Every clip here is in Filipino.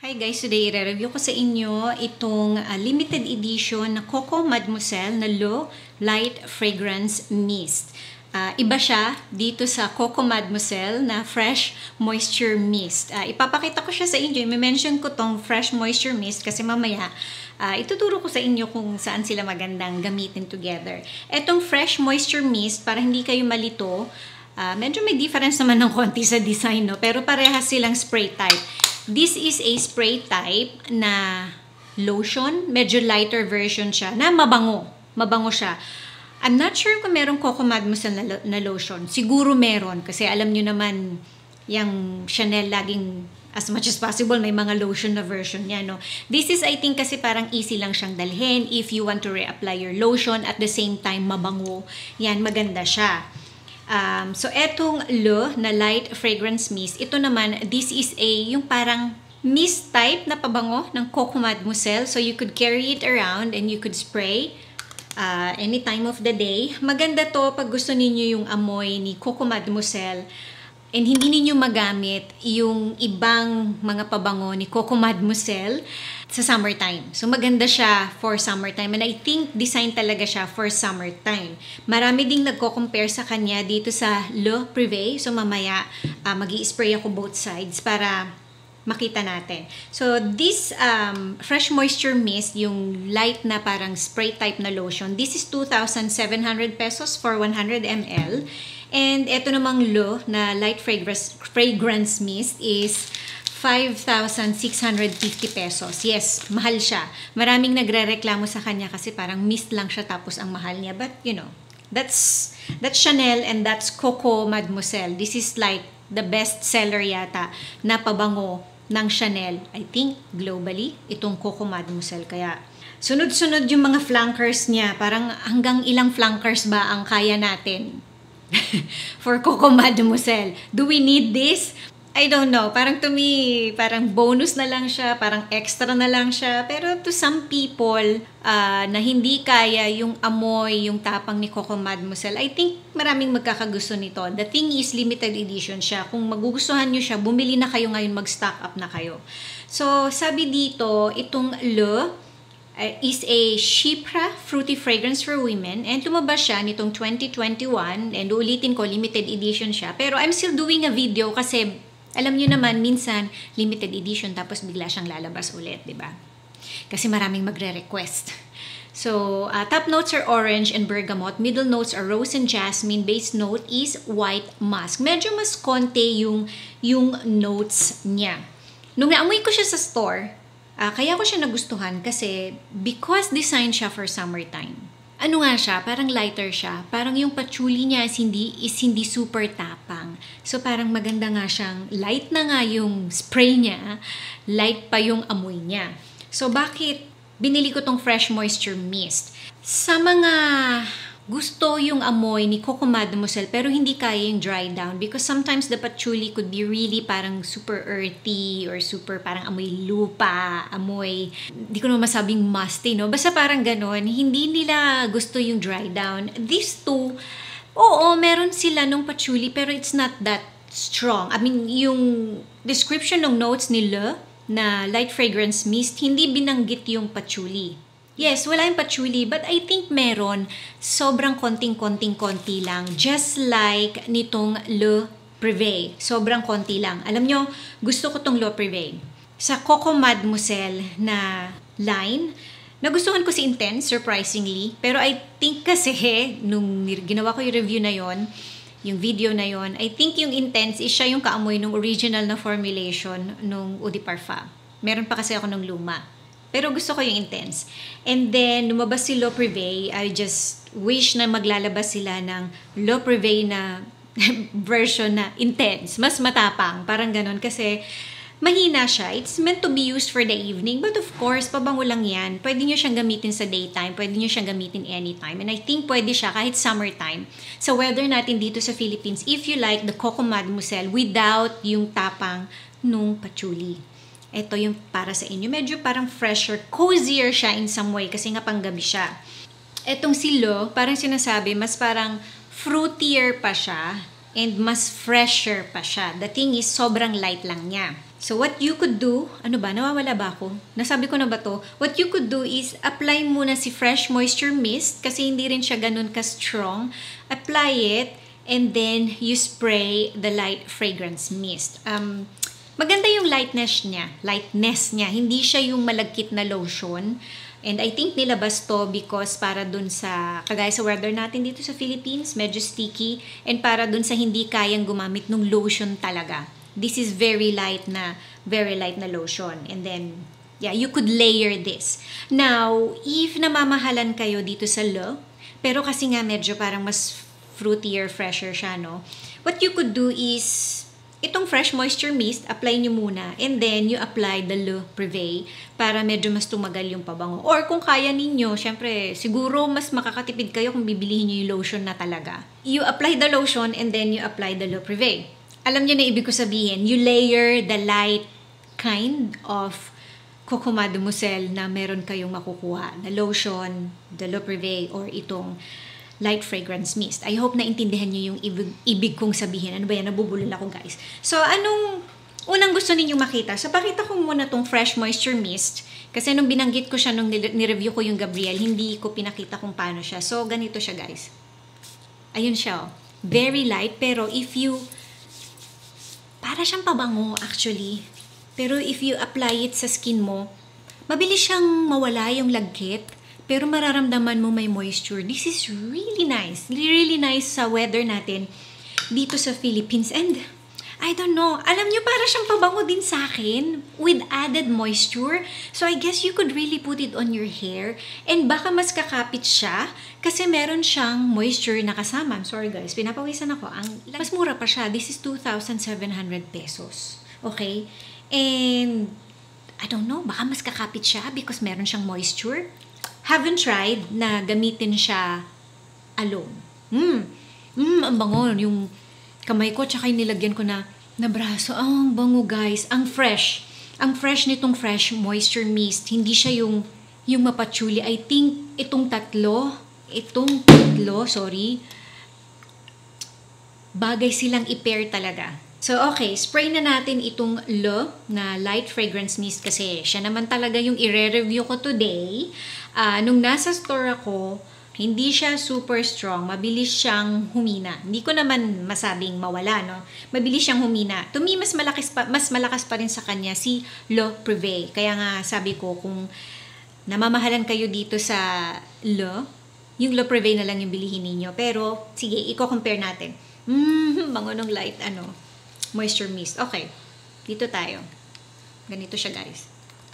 Hi guys, today i-review ko sa inyo itong limited edition na Coco Mademoiselle na Low Light Fragrance Mist. Iba siya dito sa Coco Mademoiselle na Fresh Moisture Mist. Ipapakita ko siya sa inyo. I-mention ko tong Fresh Moisture Mist kasi mamaya ituturo ko sa inyo kung saan sila magandang gamitin together. Etong Fresh Moisture Mist, para hindi kayo malito, medyo may difference naman ng konti sa design, no? Pero parehas silang spray type. This is a spray type na lotion. Medyo lighter version siya na mabango. Mabango siya. I'm not sure kung merong Coco Mademoiselle na lotion. Siguro meron. Kasi alam nyo naman, yung Chanel laging as much as possible may mga lotion na version niya, no? This is, I think, kasi parang easy lang siyang dalhin. If you want to reapply your lotion at the same time mabango, yan, maganda siya. So, etong Le na Light Fragrance Mist, ito naman, this is yung parang mist type na pabango ng Coco Mademoiselle. So, you could carry it around and you could spray any time of the day. Maganda to pag gusto ninyo yung amoy ni Coco Mademoiselle and hindi ninyo magamit yung ibang mga pabango ni Coco Mademoiselle sa summertime. So, maganda siya for summertime. And I think design talaga siya for summertime. Marami ding nagko-compare sa kanya dito sa Le PRIVEE. So, mamaya mag-i-spray ako both sides para makita natin. So, this Fresh Moisture Mist, yung light na parang spray type na lotion, this is 2,700 pesos for 100 ml. And ito namang Le na Light Fragrance Mist is 5,650 pesos. Yes, mahal siya. Maraming nagre-reklamo sa kanya kasi parang mist lang siya tapos ang mahal niya. But, you know, that's Chanel and that's Coco Mademoiselle. This is like the best seller yata na pabango ng Chanel. I think globally, itong Coco Mademoiselle. Kaya, sunod-sunod yung mga flankers niya. Parang hanggang ilang flankers ba ang kaya natin for Coco Mademoiselle? Do we need this? I don't know. Parang to me, parang bonus na lang siya, parang extra na lang siya. Pero to some people na hindi kaya yung amoy, yung tapang ni Coco Mademoiselle, I think maraming magkakagusto nito. The thing is, limited edition siya. Kung magugustuhan nyo siya, bumili na kayo ngayon, mag-stock up na kayo. So, sabi dito, itong Le is a Chypre fruity fragrance for women, and lumabas siya nitong 2021, and ulitin ko, limited edition siya. Pero I'm still doing a video kasi alam nyo naman, minsan, limited edition, tapos bigla siyang lalabas ulit, di ba? Kasi maraming magre-request. So, top notes are orange and bergamot. Middle notes are rose and jasmine. Base note is white musk. Medyo mas konti yung notes niya. Nung naamoy ko siya sa store, kaya ko siya nagustuhan kasi because design siya for summertime. Ano nga siya, parang lighter siya. Parang yung patchouli niya is hindi super tapang. So parang maganda nga siyang, light na nga yung spray niya, light pa yung amoy niya. So bakit binili ko tong Fresh Moisture Mist? Sa mga gusto yung amoy ni Coco Mademoiselle pero hindi kaya yung dry down because sometimes the patchouli could be really parang super earthy or super parang amoy lupa, amoy, di ko naman masabing musty, no? Basta parang ganon, hindi nila gusto yung dry down. These two, oo, meron sila nung patchouli pero it's not that strong. I mean, yung description ng notes ni Le na Light Fragrance Mist, hindi binanggit yung patchouli. Yes, wala yung patchouli, but I think meron. Sobrang konting-konti lang. Just like nitong Le PRIVEE. Sobrang konti lang. Alam nyo, gusto ko tong Le PRIVEE. Sa Coco Mademoiselle na line, nagustuhan ko si Intense, surprisingly. Pero I think kasi, nung ginawa ko yung review na yon, yung video na yon, I think yung Intense is siya yung kaamoy nung original na formulation nung Eau de Parfum. Meron pa kasi ako nung luma. Pero gusto ko yung Intense. And then, lumabas si Le PRIVEE. I just wish na maglalabas sila ng Le PRIVEE na version na Intense. Mas matapang. Parang ganon. Kasi mahina siya. It's meant to be used for the evening. But of course, pabango lang yan. Pwede nyo siyang gamitin sa daytime. Pwede nyo siyang gamitin anytime. And I think pwede siya kahit summertime. Sa weather natin dito sa Philippines, if you like the Coco Mademoiselle without yung tapang nung patchouli. Ito yung para sa inyo. Medyo parang fresher, cozier siya in some way kasi nga panggabi siya. Etong si Le, parang sinasabi, mas parang fruitier pa siya. And mas fresher pa siya. The thing is, sobrang light lang niya. So what you could do, ano ba, nawawala ba ako? Nasabi ko na ba to? What you could do is apply muna si Fresh Moisture Mist kasi hindi rin siya ganun ka-strong. Apply it and then you spray the light fragrance mist. Maganda yung lightness niya. Hindi siya yung malagkit na lotion. And I think nilabas to because para dun sa, kagaya sa weather natin dito sa Philippines, medyo sticky. And para dun sa hindi kayang gumamit ng lotion talaga. This is very light na lotion. And then, yeah, you could layer this. Now, if namamahalan kayo dito sa Le, pero kasi nga medyo parang mas fruitier, fresher siya, no? What you could do is, itong Fresh Moisture Mist, apply nyo muna. And then, you apply the Le PRIVEE para medyo mas tumagal yung pabango. Or kung kaya ninyo, syempre, siguro mas makakatipid kayo kung bibilihin nyo yung lotion na talaga. You apply the lotion and then you apply the Le PRIVEE. Alam niyo na ibig ko sabihin, you layer the light kind of Coco Mademoiselle na meron kayong makukuha na lotion, the Le PRIVEE, or itong light fragrance mist. I hope na intindihan niyo yung ibig kong sabihin. Ano ba yan? Nabubulol ako, guys. So, anong unang gusto ninyong makita? So, pakita ko muna tong Fresh Moisture Mist. Kasi nung binanggit ko siya, nung nireview ko yung Gabriel, hindi ko pinakita kung paano siya. So, ganito siya, guys. Ayun siya, oh. Very light, pero if you para siyang pabango actually. Pero if you apply it sa skin mo, mabilis siyang mawala yung lagkit, pero mararamdaman mo may moisture. This is really nice. Really nice sa weather natin dito sa Philippines. And I don't know, alam nyo, para siyang pabango din sa akin with added moisture. So I guess you could really put it on your hair. And baka mas kakapit siya kasi meron siyang moisture na kasama. I'm sorry guys, pinapawisan ako. Mas mura pa siya. This is 2,700 pesos. Okay? And I don't know, baka mas kakapit siya because meron siyang moisture. Haven't tried na gamitin siya alone. Ang bango. Yung kamay ko, tsaka yung nilagyan ko na braso. Ang bango, guys. Ang fresh. Ang fresh nitong Fresh Moisture Mist. Hindi siya yung mapatchuli. I think itong tatlo, bagay silang i-pair talaga. So, okay. Spray na natin itong Le na light fragrance mist kasi siya naman talaga yung i-review ko today. Nung nasa store ako, hindi siya super strong. Mabilis siyang humina. Hindi ko naman masabing mawala, no? Mabilis siyang humina. To me, mas malakas pa rin sa kanya si Le PRIVEE. Kaya nga sabi ko, kung namamahalan kayo dito sa Le, yung Le PRIVEE na lang yung bilihin ninyo. Pero, sige, i-compare natin. Bango ng light, moisture mist. Okay, dito tayo. Ganito siya, guys.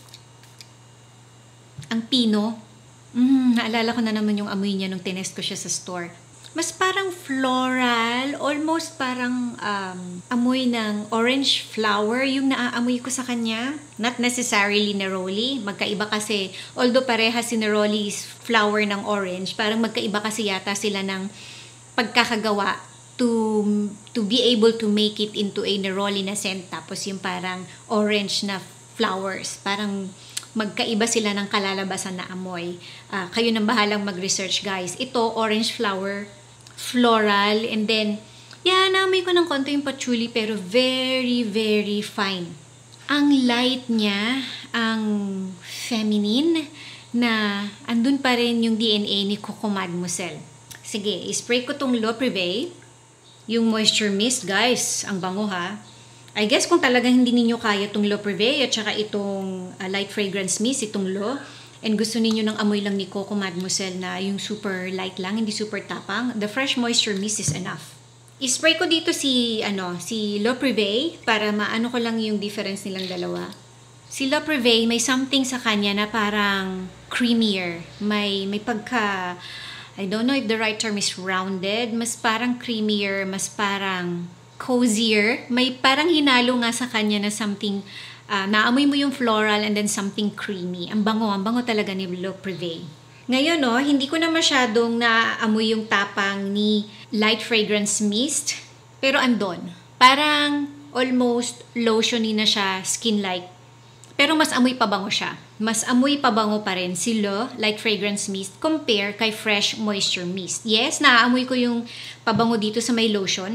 Ang pino. Naalala ko na naman yung amoy niya nung tinest ko siya sa store. Mas parang floral, almost parang amoy ng orange flower yung naaamoy ko sa kanya. Not necessarily neroli. Magkaiba kasi, although pareha si neroli is flower ng orange, parang magkaiba kasi yata sila ng pagkakagawa to be able to make it into a neroli na scent. Tapos yung parang orange na flowers. Parang magkaiba sila ng kalalabasan na amoy. Kayo nang bahalang mag-research, guys. Ito, orange flower, floral, and then, naamoy ko ng konti yung patchouli, pero very, very fine. Ang light niya, ang feminine, na andun pa rin yung DNA ni Coco Mademoiselle. Sige, spray ko tong Le PRIVEE, yung moisture mist, guys. Ang bango, ha? I guess kung talagang hindi ninyo kaya itong Le PRIVEE at saka itong light fragrance mist, itong Le, and gusto ninyo ng amoy lang ni Coco Mademoiselle na yung super light lang, hindi super tapang, the Fresh Moisture Mist is enough. I-spray ko dito si Le PRIVEE para maano ko lang yung difference nilang dalawa. Si Le PRIVEE, may something sa kanya na parang creamier. May pagka, I don't know if the right term is rounded, mas parang creamier, mas parang cozier. May parang hinalo nga sa kanya na something, naamoy mo yung floral and then something creamy. Ang bango talaga ni Le PRIVEE. Ngayon, hindi ko na masyadong naamoy yung tapang ni light fragrance mist, pero andon. Parang almost lotiony na siya, skin-like. Pero mas amoy pabango siya. Mas amoy pabango pa rin si Le light fragrance mist compare kay Fresh Moisture Mist. Yes, naaamoy ko yung pabango dito sa may lotion.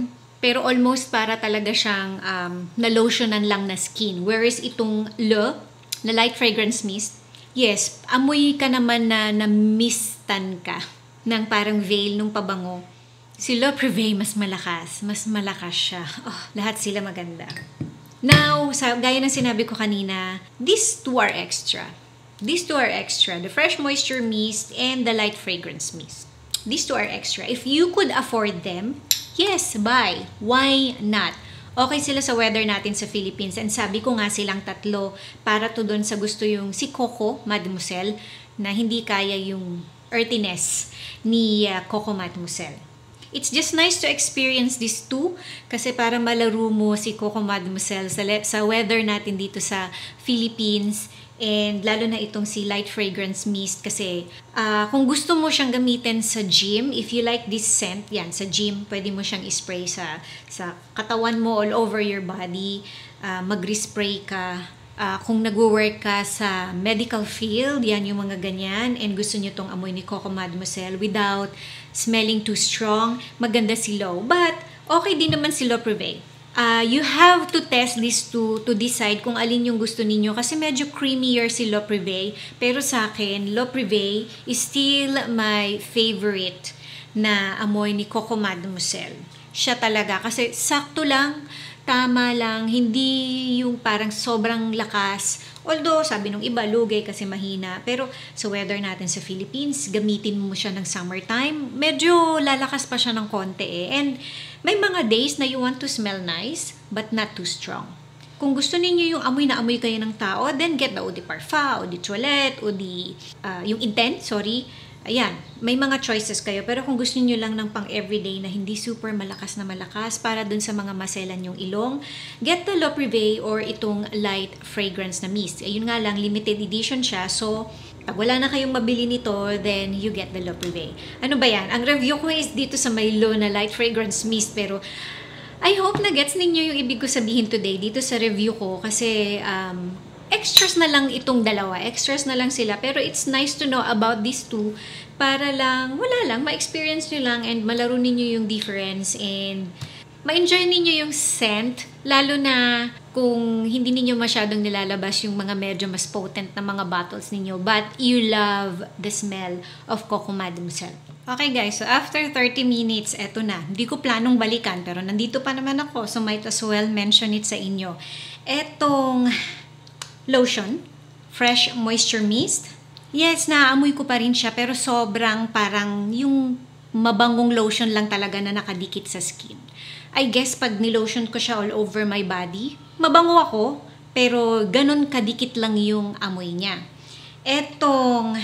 Pero almost para talaga siyang na-lotionan lang na skin. Whereas itong Le, na light fragrance mist, yes, amoy ka naman na mistan ka ng parang veil nung pabango. Si Le PRIVEE mas malakas siya. Oh, lahat sila maganda. Now, gaya ng sinabi ko kanina, these two are extra. These two are extra. The Fresh Moisture Mist and the Light Fragrance Mist. These two are extra. If you could afford them, yes, buy. Why not? Okay sila sa weather natin sa Philippines. And sabi ko nga silang tatlo para to doon sa gusto yung si Coco Mademoiselle na hindi kaya yung earthiness ni Coco Mademoiselle. It's just nice to experience these two kasi para malaro mo si Coco Mademoiselle sa weather natin dito sa Philippines. And lalo na itong si Light Fragrance Mist kasi kung gusto mo siyang gamitin sa gym, if you like this scent, yan, sa gym, pwede mo siyang ispray sa katawan mo, all over your body, mag-respray ka. Kung nag-work ka sa medical field, yan yung mga ganyan, and gusto nyo tong amoy ni Coco Mademoiselle without smelling too strong, maganda si Lo. But, okay din naman si Le PRIVEE. You have to test these two to decide kung alin yung gusto ninyo kasi medyo creamier si Le PRIVEE. Pero sa akin, Le PRIVEE is still my favorite na amoy ni Coco Mademoiselle. Siya talaga kasi sakto lang, tama lang, hindi yung parang sobrang lakas. Although, sabi nung iba, lugay kasi mahina. Pero sa weather natin sa Philippines, gamitin mo siya ng summertime, medyo lalakas pa siya ng konti eh. And may mga days na you want to smell nice, but not too strong. Kung gusto ninyo yung amoy na amoy kayo ng tao, then get the eau de parfum, eau de toilette, yung Intense, sorry. Ayan, may mga choices kayo. Pero kung gusto niyo lang ng pang everyday na hindi super malakas na malakas para dun sa mga maselan yung ilong, get the Le PRIVEE or itong light fragrance na mist. Ayun nga lang, limited edition siya. So, pag wala na kayong mabili nito, then you get the Le PRIVEE. Ano ba yan? Ang review ko is dito sa may low na light fragrance mist. Pero, I hope na gets ninyo yung ibig ko sabihin today dito sa review ko. Kasi, extras na lang itong dalawa. Extras na lang sila. Pero it's nice to know about these two para lang, wala lang, ma-experience nyo lang and malaro ninyo yung difference and ma-enjoy ninyo yung scent. Lalo na kung hindi ninyo masyadong nilalabas yung mga medyo mas potent na mga bottles ninyo but you love the smell of Coco Mademoiselle. Okay guys, so after 30 minutes, eto na. Hindi ko planong balikan pero nandito pa naman ako so might as well mention it sa inyo. Etong lotion, Fresh Moisture Mist. Yes, naaamoy ko pa rin siya pero sobrang parang yung mabangong lotion lang talaga na nakadikit sa skin. I guess pag nilotion ko siya all over my body, mabango ako pero ganun kadikit lang yung amoy niya. Etong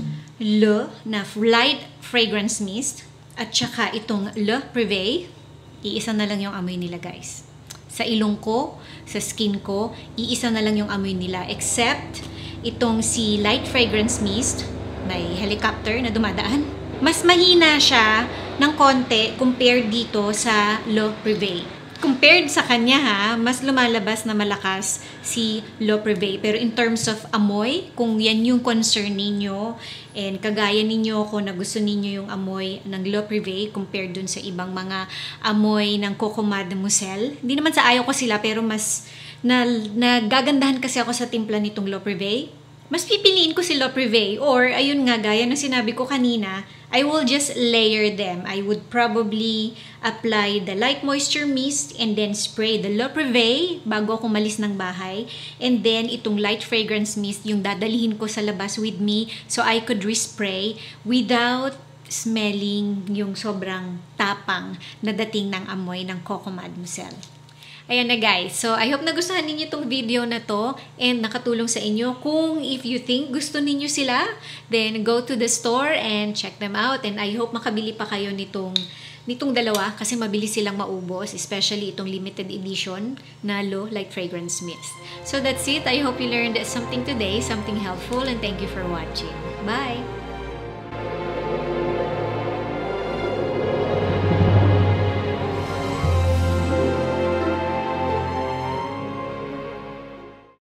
Le na Light Fragrance Mist at saka itong Le PRIVEE, iisa na lang yung amoy nila guys. Sa ilong ko, sa skin ko, iisa na lang yung amoy nila. Except, itong si Light Fragrance Mist, may helicopter na dumadaan. Mas mahina siya ng konti compared dito sa Le PRIVEE. Compared sa kanya ha, mas lumalabas na malakas si Le PRIVEE. Pero in terms of amoy, kung yan yung concern ninyo, and kagaya ninyo ko na gusto ninyo yung amoy ng Le PRIVEE compared dun sa ibang mga amoy ng Coco Mademoiselle. Hindi naman sa ayaw ko sila, pero mas nagagandahan kasi ako sa timpla nitong Le PRIVEE. Mas pipiliin ko si Le PRIVEE. Or, ayun nga, gaya na sinabi ko kanina, I will just layer them. I would probably apply the Light Moisture Mist and then spray the Le PRIVEE bago ako malis ng bahay. And then, itong Light Fragrance Mist yung dadalhin ko sa labas with me so I could respray without smelling yung sobrang tapang na dating ng amoy ng Coco Mademoiselle. Ayan na guys. So, I hope nagustuhan ninyo itong video na to and nakatulong sa inyo. Kung if you think gusto ninyo sila, then go to the store and check them out. And I hope makabili pa kayo nitong dalawa kasi mabilis silang maubos, especially itong limited edition na Low Light Fragrance Mist. So, that's it. I hope you learned something today, something helpful, and thank you for watching. Bye!